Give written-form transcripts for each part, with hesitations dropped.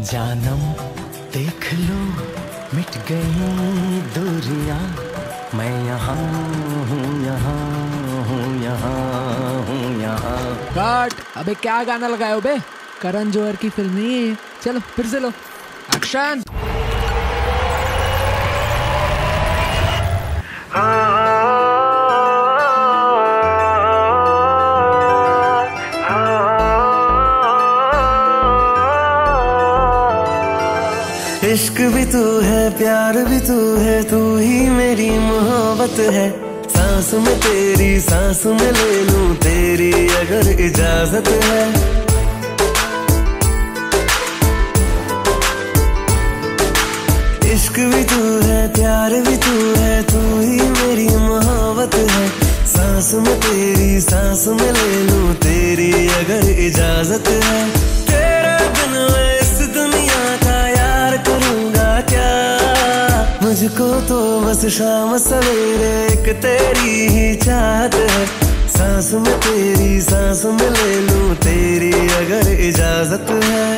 जानम देख लो मिट गई दूरियां, मैं यहाँ हूँ, यहाँ हूँ, यहाँ हूँ, यहाँ। कट। अबे क्या गाना लगाए हो बे? करण जौहर की फिल्म नहीं है। चलो फिर से लो, एक्शन। इश्क भी तू है, प्यार भी तू है, तू ही मेरी मोहब्बत है। सांस में तेरी सांस में ले लूं तेरी अगर इजाजत है। इश्क भी तू है, प्यार भी तू है, तू ही मेरी मोहब्बत है। सांस में तेरी सांस में ले लूं तेरी अगर इजाजत है। तेरे बिन मैं इस दुनिया का यार करूंगा क्या? मुझको तो बस शाम सवेरे एक तेरी ही चाहत है। सांस में तेरी सांस में ले लूं तेरी अगर इजाजत है।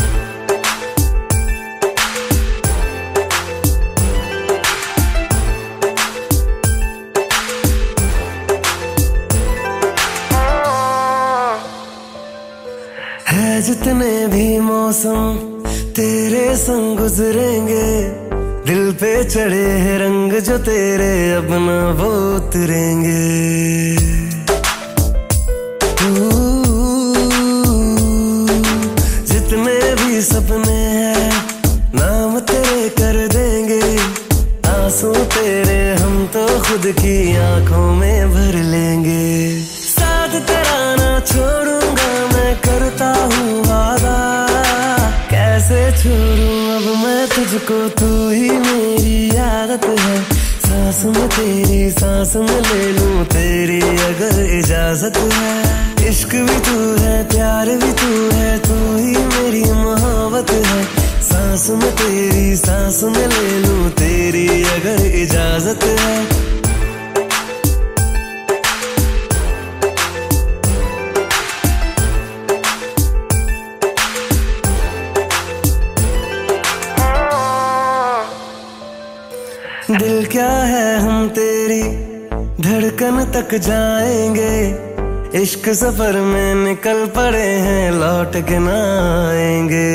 है जितने भी मौसम तेरे संग गुजरेंगे, दिल पे चढ़े हैं रंग जो तेरे अब न वो उतरेंगे। जितने भी सपने हैं नाम तेरे कर देंगे। आंसू तेरे हम तो खुद की आंखों में भर लेंगे। साथ तेरा ना छोड़ूंगा मैं करता हूँ वादा। कैसे छोड़ूं अब मैं तुझको, तू ही मेरी आदत है। सांस में तेरी सांस में ले लूं तेरी अगर इजाजत है। इश्क भी तू है, प्यार भी तू है, तू ही मेरी मोहब्बत है। सांस में तेरी सांस में ले लूं तेरी अगर इजाजत है। दिल क्या है हम तेरी धड़कन तक जाएंगे। इश्क सफर में निकल पड़े हैं लौट के ना आएंगे।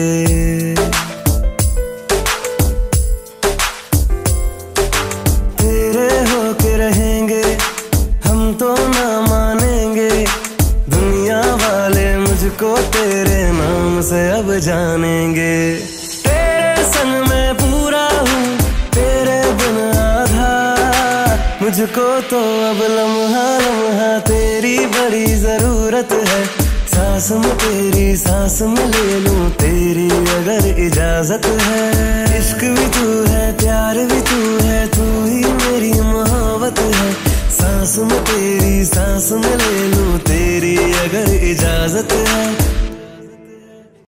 तेरे होके रहेंगे हम तो ना मानेंगे। दुनिया वाले मुझको तेरे नाम से अब जानेंगे। तेरे संग मैं पूरा हूँ, तेरे बिन आधा। मुझको तो अब लम्हा लम्हा तेरी बड़ी जरूरत है। सांस में तेरी सांस में ले लूं तेरी अगर इजाजत है। इश्क भी तू है, प्यार भी तू है, तू ही मेरी मोहब्बत है। सांस में तेरी सांस में ले लूं तेरी अगर इजाजत है।